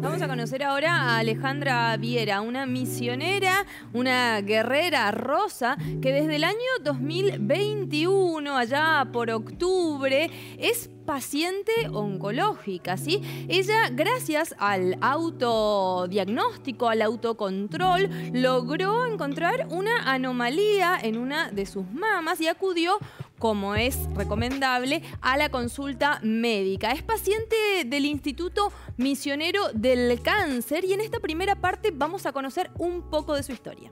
Vamos a conocer ahora a Alejandra Viera, una misionera, una guerrera rosa que desde el año 2021, allá por octubre, es paciente oncológica, ¿sí? Ella, gracias al autodiagnóstico, al autocontrol, logró encontrar una anomalía en una de sus mamas y acudió, como es recomendable, a la consulta médica. Es paciente del Instituto Misionero del Cáncer y en esta primera parte vamos a conocer un poco de su historia.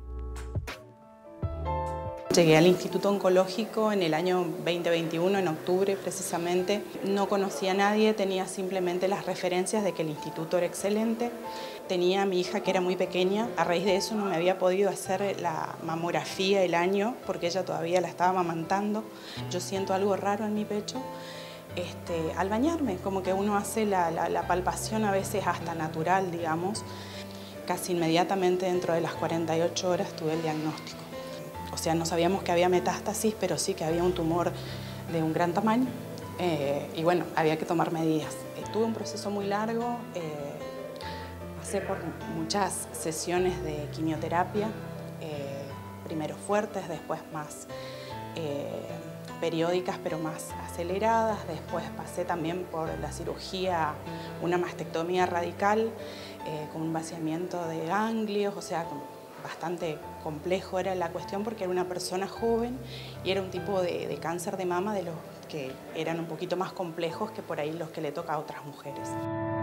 Llegué al Instituto Oncológico en el año 2021, en octubre precisamente. No conocía a nadie, tenía simplemente las referencias de que el instituto era excelente. Tenía a mi hija que era muy pequeña, a raíz de eso no me había podido hacer la mamografía el año porque ella todavía la estaba amamantando. Yo siento algo raro en mi pecho. Al bañarme, como que uno hace la palpación a veces hasta natural, digamos. Casi inmediatamente dentro de las 48 horas tuve el diagnóstico. O sea, no sabíamos que había metástasis, pero sí que había un tumor de un gran tamaño y bueno, había que tomar medidas. Tuve un proceso muy largo, pasé por muchas sesiones de quimioterapia, primero fuertes, después más periódicas pero más aceleradas. Después pasé también por la cirugía, una mastectomía radical con un vaciamiento de ganglios, o sea, bastante complejo era la cuestión porque era una persona joven y era un tipo de cáncer de mama de los que eran un poquito más complejos que por ahí los que le toca a otras mujeres.